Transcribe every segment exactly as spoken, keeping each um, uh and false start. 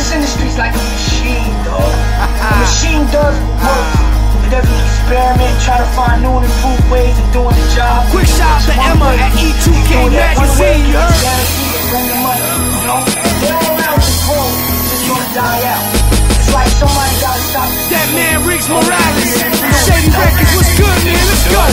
this industry's like a machine, dog. The machine does work. It doesn't experiment, try to find new and improved ways of doing the job. Quick shout out to Emma at E two K Magazine, you heard? Bring the money, you know? They're all around this world, it's just gonna die out. It's like somebody gotta stop. That man Riggs Morales, Shady Records, what's good, man? Let's go.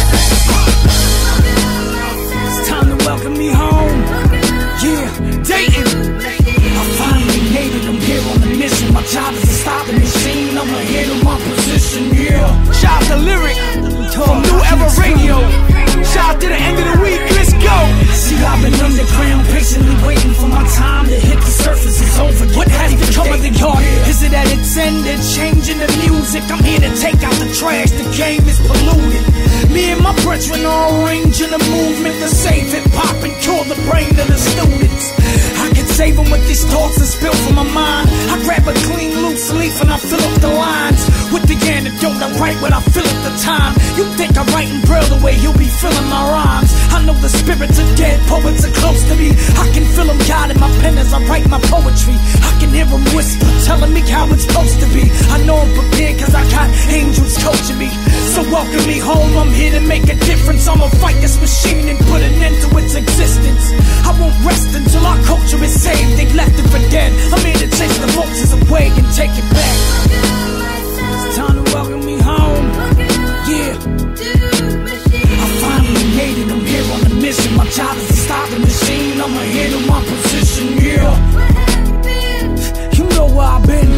It's time to welcome me home. Yeah, Dayton. I finally made it, I'm here on the mission. My job is to stop the machine, I'm ahead of my position, yeah. Shout out to Lyric from New Era Radio. Shout out to the end of the week, let's go. See, I've been underground, patiently waiting for my time to hit the surface. It's over. What has become of the yard? Is it at its end? They're changing the music. I'm here to take out the trash, the game is polluted. Me and my brethren are arranging a movement to save hip-hop and cure the brain of the students. I can save them with these thoughts that spill from my mind. I grab a clean loose leaf and I fill up the lines with the antidote. I write what I feel at the time. You think I'm writing braille the way you'll be feeling my rhymes. I know the spirits are dead, poets are close to me. I can feel them guiding my pen as I write my poetry. I can hear them whisper, telling me how it's supposed to be. I know I'm prepared cause I got angels coaching me. So welcome me home, I'm here to make a difference. I'ma fight this machine and put an end to its existence. I won't rest until our culture is saved. They left it for dead. I'm here to chase the vultures away and take it back. It's time to welcome me home. Yeah, I finally made it, I'm here on the mission. My job is to stop the machine, I'm ahead of my position, yeah. You know where I've been.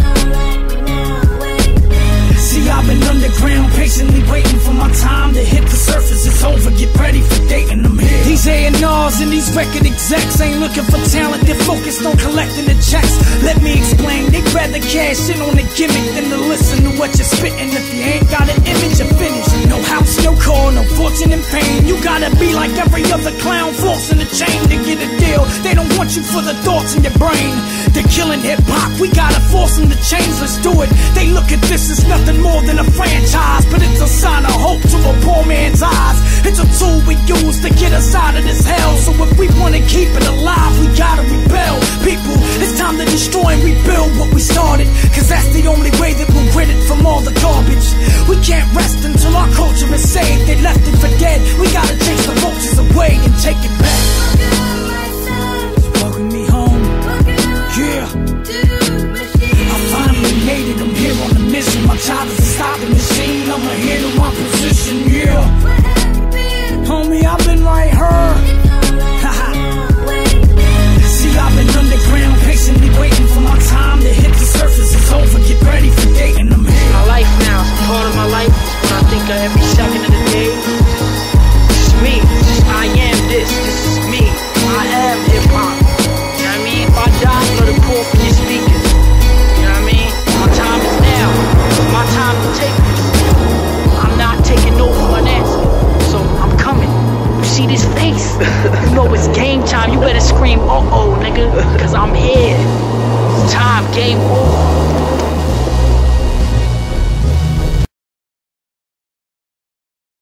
See, I've been underground, patiently waiting for my time to hit the surface. It's over, get ready for dating, I'm here. These A and Rs and these record execs ain't looking for talent, they're focused on collecting the checks. Let me explain, they'd rather cash in on the gimmick than to listen to what you're spitting. If you ain't got an image, you're finished. No house, no car, no fortune and pain. You gotta be like every other clown, forcing the chain to get a deal. They don't want you for the thoughts in your brain. They're killing hip-hop, we gotta force them to change, let's do it. They look at this as nothing more than a franchise, but it's a sign of hope to a poor man's eyes. It's a tool we use to get us out of this hell. So if we wanna keep it alive, we gotta rebel. People, it's time to destroy and rebuild what we started, cause that's the only way that we'll rid it from all the garbage. We can't rest until our culture is saved. They left it for dead, we gotta chase the vultures away and take it back. Welcome me home. Yeah, I finally made it, I'm here on the mission. My job is to stop the machine, I'm ahead of my position, yeah. Homie, I've been right here. See, I've been underground, patiently waiting for my time to hit the surface. It's over, get ready for dating, I'm here. My life now, it's a part of my life. It's what I think of every second of the day. This is me, this is, I am this, this is me. I am hip-hop. You know what I mean? If I die, I'm gonna call for your speakers. You know what I mean? My time is now. It's my time to take this. I'm not taking no for an answer. So I'm coming. You see this face? You know it's game time. You better scream, uh-oh, nigga. Cause I'm here. It's time, game over.